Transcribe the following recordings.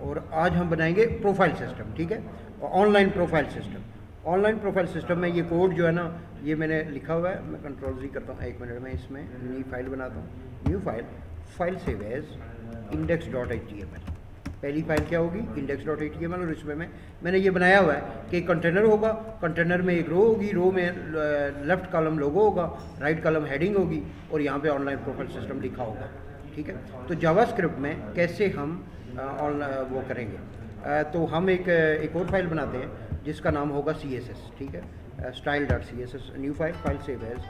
और आज हम बनाएंगे प्रोफाइल सिस्टम, ठीक है, online profile system. Online profile system में ये कोड जो है ना, ये मैंने लिखा हुआ है, मैं कंट्रोल-Z करता हूँ, 1 मिनट में इसमें नई फाइल बनाता हूँ, new file save as index.html। पहली फाइल क्या होगी, index.html, और इसमें मैंने ये बनाया हुआ है कि कंटेनर होगा, कंटेनर में एक रो होगी, रो में लेफ्ट कॉलम लोगो होगा, राइट कॉलम हेडिंग होगी, और यहाँ पे ऑनलाइन प्रोफाइल सिस्टम लिखा होगा, ठीक है। तो जावास्क्रिप्ट में कैसे हम वो करेंगे, तो हम एक और फाइल बनाते हैं जिसका नाम होगा CSS, ठीक है, style.css, new file save as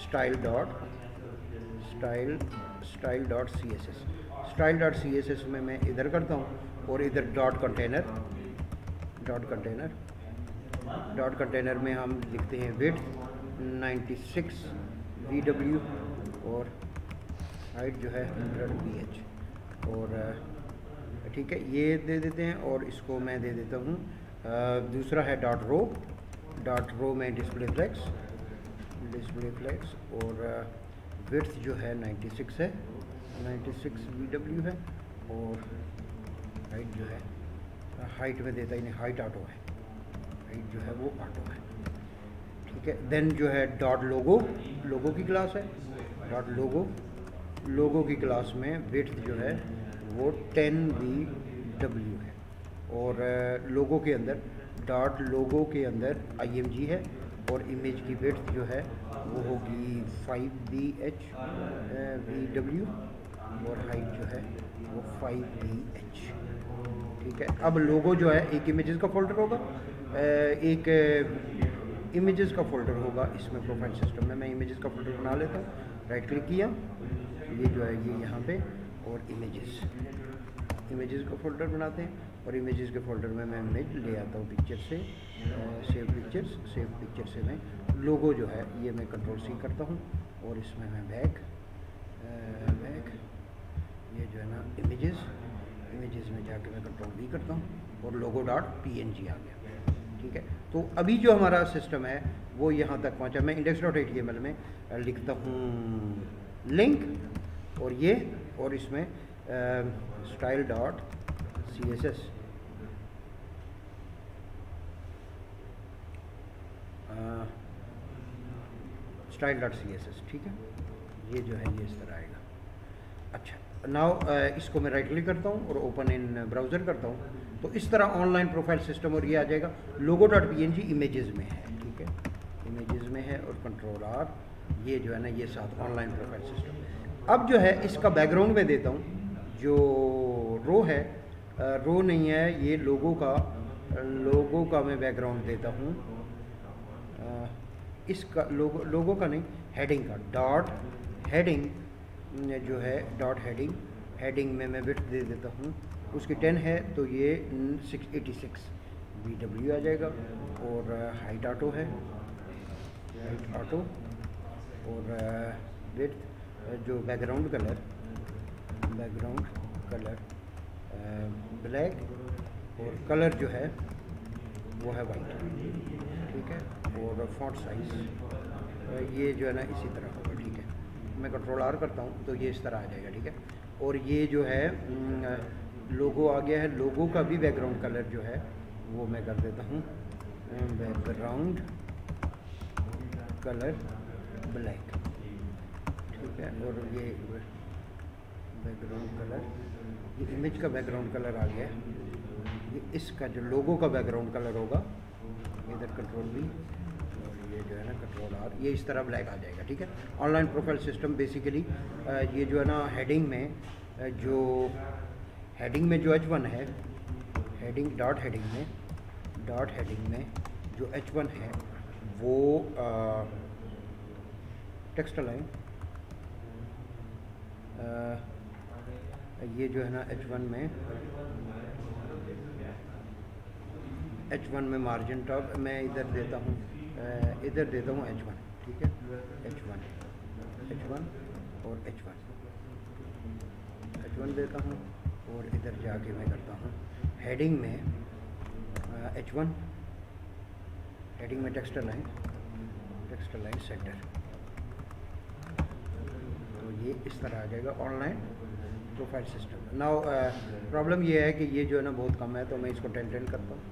style.css में मैं इधर करता हूँ, और इधर डॉट कंटेनर में हम लिखते हैं विड्थ 96 VW और हाइट जो है 100 ph, और ठीक है, ये दे देते हैं। और इसको मैं दे देता हूँ, दूसरा है डॉट रो में डिस्प्ले फ्लैग्स, और विड्थ जो है 96 है, 96 VW है, और हाइट जो है, हाइट में देता ही नहीं, हाइट ऑटो है, हाइट जो है वो ऑटो है, ठीक है। देन जो है डॉट लोगो की क्लास है, डॉट लोगो की क्लास में विड्थ जो है वो 10 VW है, और लोगो के अंदर img है, और इमेज की विड्थ जो है वो होगी 5 VW, और हाइट जो है वो 5 VH, ठीक है। अब लोगो जो है एक इमेजेस का फोल्डर होगा, एक इमेजेस का फोल्डर होगा इसमें प्रोफाइल सिस्टम में। मैं इमेजेस का फोल्डर बना लेता हूँ, राइट क्लिक किया, ये जो है ये यहाँ पे, और इमेजेस का फोल्डर बनाते हैं, और इमेजेस के फोल्डर में मैं इमेज ले आता हूँ पिक्चर से, सेव पिक्चर से मैं लोगो जो है ये मैं कंट्रोल-C करता हूँ, और इसमें मैं बैक ये जो है ना इमेजेस में जाके मैं कंट्रोल-V करता हूँ, और logo.png आ गया, ठीक है। तो अभी जो हमारा सिस्टम है वो यहाँ तक पहुँचा। मैं index.html में लिखता हूँ लिंक, और ये, और इसमें style.css, ठीक है, ये जो है ये इस तरह आएगा। अच्छा, नाउ इसको मैं राइट क्लिक करता हूँ और ओपन इन ब्राउज़र करता हूँ, तो इस तरह ऑनलाइन प्रोफाइल सिस्टम, और ये आ जाएगा logo.png इमेजेस में है, ठीक है, इमेजेस में है, और कंट्रोल-R, ये जो है ना ये साथ ऑनलाइन प्रोफाइल सिस्टम। अब जो है इसका बैकग्राउंड में देता हूँ, जो रो है, रो नहीं है ये, लोगो का मैं बैकग्राउंड देता हूँ, इसका लोगो का नहीं, हेडिंग का, डॉट हेडिंग जो है, डॉट हेडिंग में मैं विड्थ दे देता हूँ, उसकी 10 है, तो ये 686 VW आ जाएगा, और हाइट ऑटो है, और विड्थ जो बैकग्राउंड कलर ब्लैक, और कलर जो है वो है वाइट, ठीक है, और फॉन्ट साइज ये जो है ना इसी तरह होगा, ठीक है। मैं कंट्रोल-R करता हूँ तो ये इस तरह आ जाएगा, ठीक है। और ये जो है लोगो आ गया है, लोगो का भी बैकग्राउंड कलर जो है वो मैं कर देता हूँ बैकग्राउंड कलर ब्लैक, ठीक है। और ये बैकग्राउंड कलर, ये इमेज का बैकग्राउंड कलर आ गया, ये इसका जो लोगो का बैकग्राउंड कलर होगा, इधर कंट्रोल-V, और ये जो है ना कंट्रोल-R, ये इस तरह ब्लैक आ जाएगा, ठीक है। ऑनलाइन प्रोफाइल सिस्टम बेसिकली ये जो है ना हेडिंग में जो H1 है, डॉट हेडिंग में जो H1 है वो टेक्स्ट लाइन, ये जो है ना H1 में मार्जिन टॉप मैं इधर देता हूँ H1, ठीक है, H1 और H1 देता हूँ, और इधर जाके मैं करता हूँ हेडिंग में H1, हेडिंग में टेक्स्ट लाइन सेंटर, तो ये इस तरह आ जाएगा online profile system. Now problem ये है कि ये जो है ना बहुत कम है, तो मैं इसको 10 करता हूँ,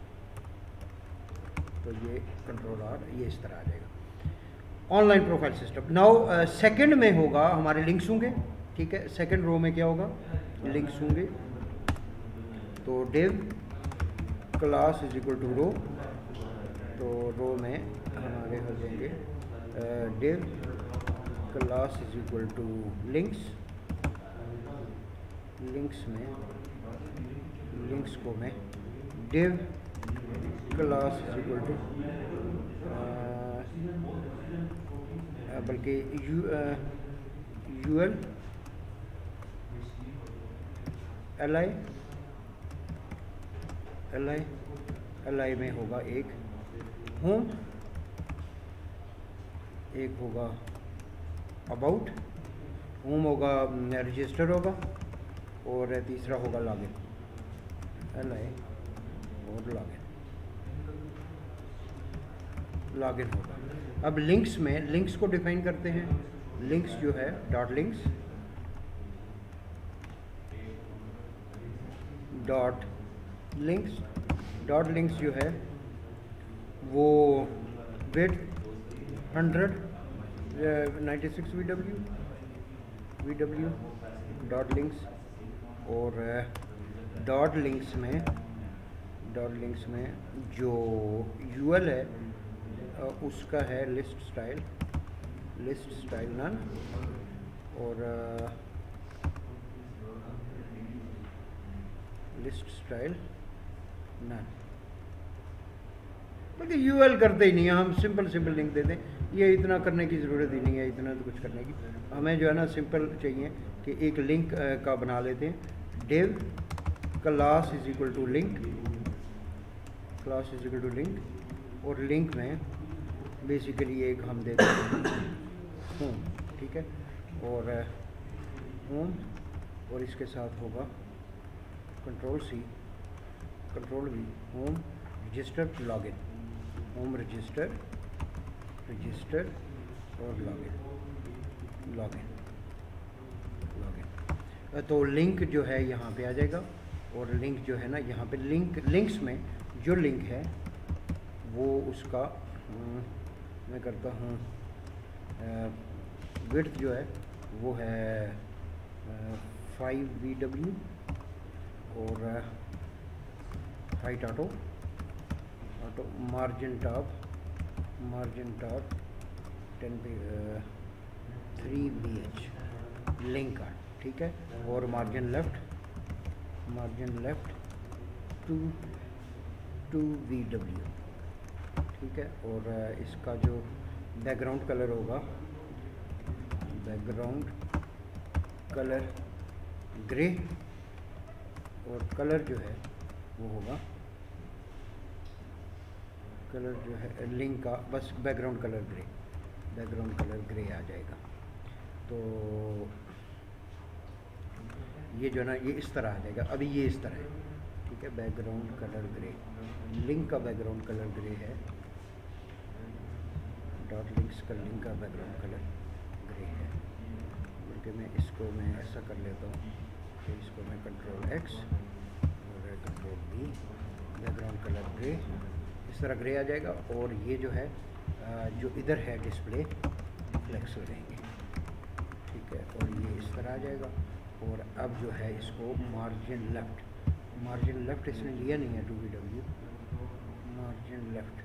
तो ये कंट्रोल आर ये इस तरह आ जाएगा online profile system. Now second में होगा हमारे लिंक्स होंगे, ठीक है। सेकंड रो में क्या होगा, लिंक्स होंगे। तो div class is equal to row, तो रो में हमारे हो जाएंगे div class is equal to links. Links में लिंक्स को मैं div class is equal to बल्कि यूएल एल आई में होगा एक होम, एक होगा अबाउट, होम होगा रजिस्टर होगा, और तीसरा होगा लॉगिन, एल आई और लॉगिन होगा। अब लिंक्स में लिंक्स को डिफाइन करते हैं। लिंक्स जो है डॉट लिंक्स डॉट लिंक्स जो है वो विड्थ 100 96 वीडब्ल्यू डॉट लिंक्स, और डॉट लिंक्स में जो यूएल है उसका है लिस्ट स्टाइल नन, और लिस्ट स्टाइल नन। बल्कि यूएल करते ही नहीं है, हम सिंपल लिंक देते हैं। ये इतना करने की ज़रूरत ही नहीं है, इतना तो कुछ करने की हमें जो है ना सिंपल चाहिए कि एक लिंक का बना लेते हैं। Div class is equal to link, class is equal to link, और लिंक में बेसिकली एक हम देते हैं होम, ठीक है, और होम, और इसके साथ होगा control C control V home register login, home register और लॉगिन। तो लिंक जो है यहाँ पे आ जाएगा, और लिंक जो है ना यहाँ पे लिंक्स में जो लिंक है वो उसका मैं करता हूँ विड्थ जो है वो है 5 VW, और height auto margin top 3 BH link का, ठीक है, और मार्जिन लेफ्ट 2 VW, ठीक है। और इसका जो बैकग्राउंड कलर होगा, बैकग्राउंड कलर ग्रे, और कलर जो है वो होगा कलर जो है लिंक का बस बैकग्राउंड कलर ग्रे आ जाएगा। तो ये जो है ना ये इस तरह आ जाएगा। अभी ये इस तरह है, ठीक है, बैकग्राउंड कलर ग्रे, लिंक का बैकग्राउंड कलर ग्रे है, डॉट लिंक्स का लिंक का बैकग्राउंड कलर ग्रे है। बल्कि मैं इसको ऐसा कर लेता हूँ कि इसको मैं कंट्रोल X और control V, background colour grey, इस तरह ग्रे आ जाएगा। और ये जो है जो इधर है डिस्प्ले फ्लेक्स हो जाएंगे, ठीक है, और ये इस तरह आ जाएगा। और अब जो है इसको मार्जिन लेफ्ट इसने लिया नहीं है 2 VW, margin left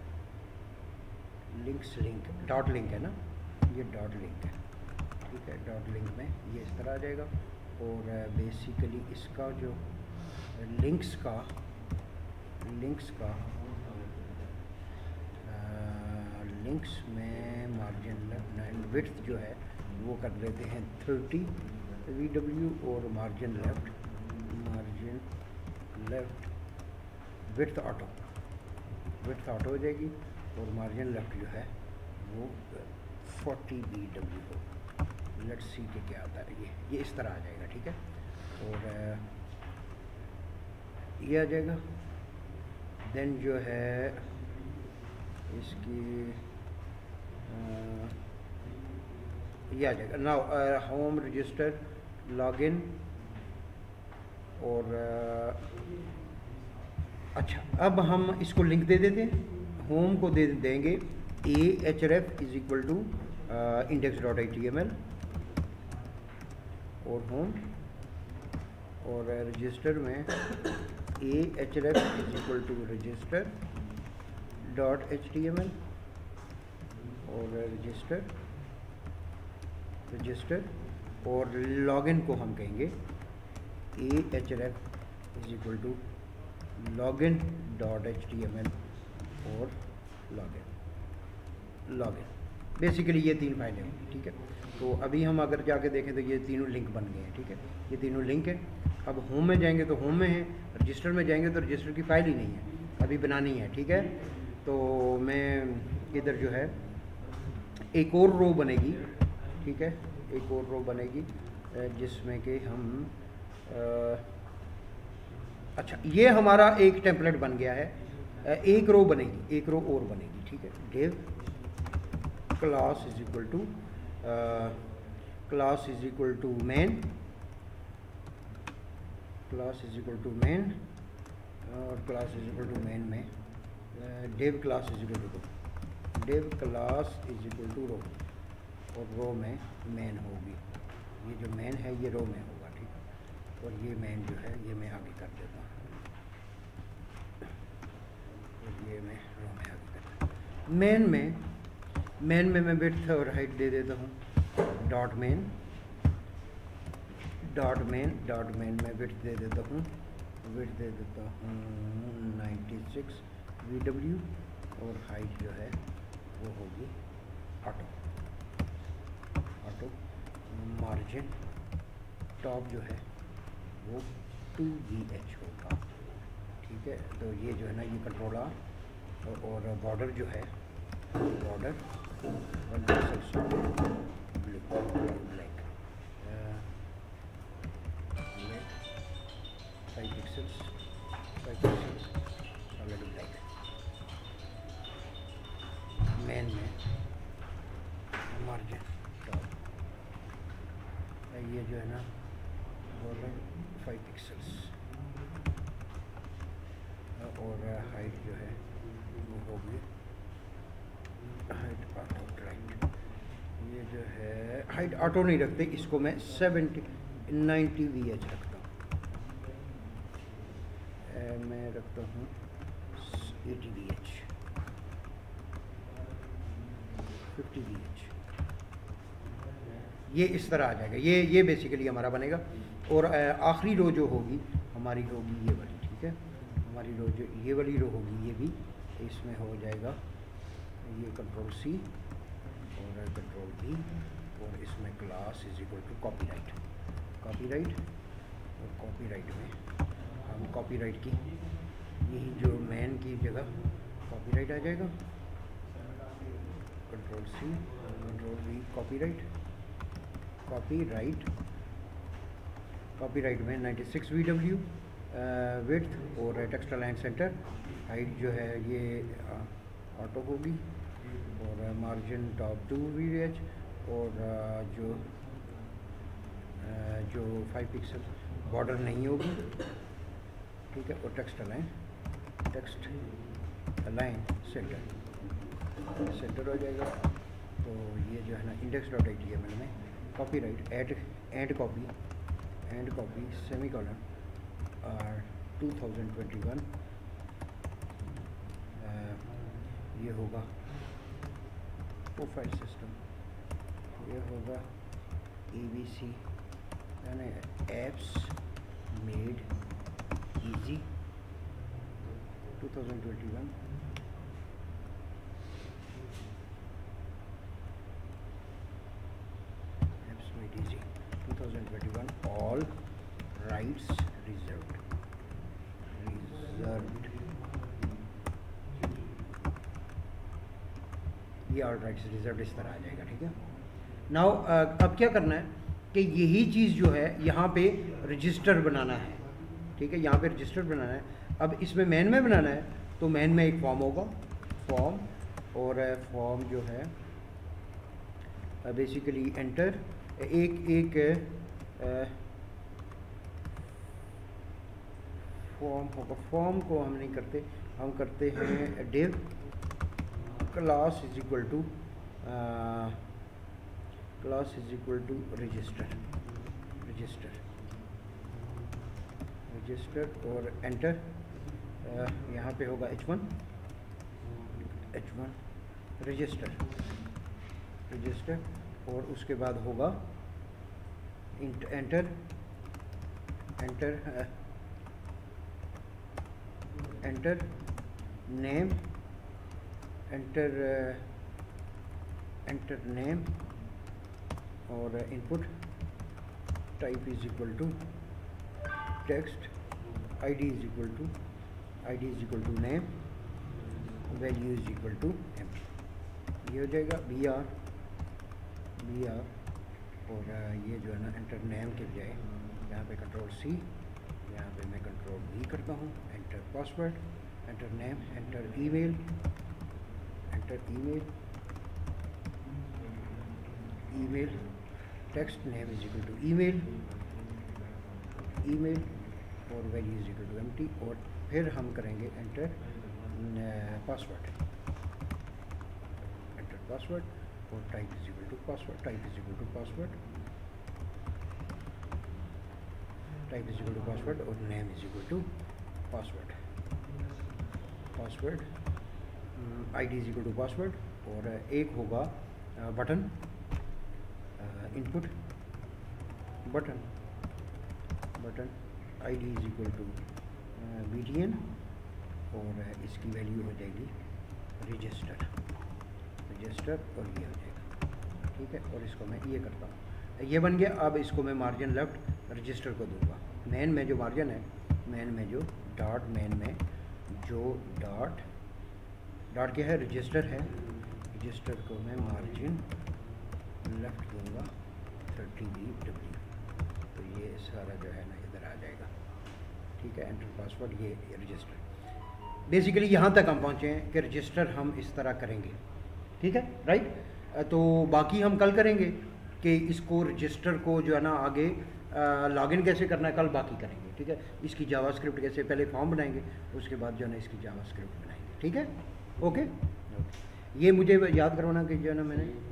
link dot link है ना, ये डॉट लिंक है, ठीक है, डॉट लिंक में ये इस तरह आ जाएगा। और बेसिकली इसका जो लिंक्स में मार्जिन लेफ्ट विड्थ जो है वो कर देते हैं 30 VW, और मार्जिन लेफ्ट विड्थ ऑटो हो जाएगी, और मार्जिन लेफ्ट जो है वो 40 VW हो। लेट्स सी के क्या आता है, ये इस तरह आ जाएगा, ठीक है। और ये आ जाएगा। देन जो है इसकी ये आ जाएगा। नाउ होम रजिस्टर लॉगिन और अच्छा, अब हम इसको लिंक दे देते हैं। होम को दे देंगे ahref is equal to index.html और होम, और रजिस्टर में ahref is equal to register.html और रजिस्टर और लॉगिन को हम कहेंगे ahref is equal to login.html और लॉगिन। बेसिकली ये 3 फाइलें हैं, ठीक है। तो अभी हम अगर जाके देखें तो ये तीनों लिंक बन गए हैं, ठीक है। ये तीनों लिंक हैं। अब होम में जाएंगे तो होम में है, रजिस्टर में जाएंगे तो रजिस्टर की फ़ाइल ही नहीं है, अभी बनानी है, ठीक है। तो मैं इधर जो है एक और रो बनेगी, ठीक है, एक और रो बनेगी जिसमें कि हम अच्छा, ये हमारा एक टेम्पलेट बन गया है। एक रो बनेगी, एक रो और बनेगी, ठीक है। Div class is equal to main, class is equal to main और class is equal to main में div class is equal to div class is equal to row, और रो में मेन होगी। ये जो मेन है ये रो में होगा, ठीक है। और ये मेन जो है ये मैं आगे कर देता हूँ, और ये मैं रो में आगे कर देता हूँ। मेन में मैं विड्थ और हाइट दे देता हूँ। डॉट मेन में विड्थ दे देता हूँ, 96 VW और हाइट जो है वो होगी ऑटो। मार्जिन टॉप जो है वो 2VH होगा, ठीक है। तो ये जो है ना, ये कंट्रोल R, और बॉर्डर जो है border 5 pixels solid black. Main में मार्जिन टॉप ये जो है ना बॉर्डर 5 पिक्सल्स और हाइट जो है वो होगी हाइट ऑटो राइट। ये जो है हाइट ऑटो नहीं रखते, इसको मैं 90 VH रखता हूँ। मैं रखता हूँ 80 VH, 50 VH। ये इस तरह आ जाएगा। ये बेसिकली हमारा बनेगा। और आखिरी रो जो होगी हमारी होगी ये वाली, ठीक है। हमारी रो जो ये वाली रो होगी ये भी इसमें हो जाएगा ये कंट्रोल C और कंट्रोल V, और इसमें class is equal to copyright. और कॉपीराइट में हम कॉपीराइट की यही जो मेन की जगह कॉपीराइट आ जाएगा। Control C control V copyright में 96 VW विड्थ और टेक्स्ट अलाइन सेंटर। हाइट जो है ये ऑटो होगी और मार्जिन टॉप 2VH और जो 5 पिक्सल बॉर्डर नहीं होगी, ठीक है। और टेक्स्ट अलाइन सेंटर हो जाएगा। तो ये जो है ना index.html में कॉपीराइट एंड कॉपी सेमीकोलन और 2021 ये होगा प्रोफाइल सिस्टम, ये होगा ABC यानी apps made easy 2021 apps made easy 2021 all rights reserved. ये ऑल राइट्स रिजर्व्ड इस तरह आ जाएगा, ठीक है। नाउ अब क्या करना है कि यही चीज़ जो है यहाँ पे रजिस्टर बनाना है, ठीक है। यहाँ पे रजिस्टर बनाना है। अब इसमें मेन में बनाना है तो मेन में एक फॉर्म होगा, फॉर्म, और फॉर्म जो है बेसिकली एंटर एक फॉर्म होगा, फॉर्म को हम नहीं करते, हम करते हैं div class is equal to register और एंटर। यहाँ पे होगा h1 रजिस्टर और उसके बाद होगा एंटर नेम, एंटर नेम और input type is equal to text, id is equal to name, value is equal to empty. ये हो जाएगा br और ये जो है ना एंटर नेम के बजाय यहाँ पे कंट्रोल C, यहाँ पे मैं कंट्रोल V करता हूँ, enter password, enter name, enter email, text name is equal to email और value is equal to empty और फिर हम करेंगे एंटर पासवर्ड और type is equal to password और name is equal to password, ID is equal to password और एक होगा button, input button ID is equal to btn और इसकी वैल्यू हो जाएगी रजिस्टर और ये हो जाएगा, ठीक है। और इसको मैं ये करता हूँ, ये बन गया। अब इसको मैं मार्जिन लेफ्ट रजिस्टर को दूंगा। मेन में जो मार्जिन है, मेन में जो डॉट क्या है, रजिस्टर है, रजिस्टर को मैं मार्जिन लेफ्ट दूंगा 30W, तो ये सारा जो है ना इधर आ जाएगा, ठीक है। एंटर पासवर्ड, ये रजिस्टर। बेसिकली यहाँ तक हम पहुँचे हैं कि रजिस्टर हम इस तरह करेंगे, ठीक है, राइट। तो बाकी हम कल करेंगे कि इसको रजिस्टर को जो है ना आगे लॉगिन कैसे करना है, कल बाकी करेंगे, ठीक है। इसकी जावास्क्रिप्ट कैसे, पहले फॉर्म बनाएंगे, उसके बाद जो है ना इसकी जावास्क्रिप्ट बनाएंगे, ठीक है। ओके, ये मुझे याद करवाना कि जो है ना मैंने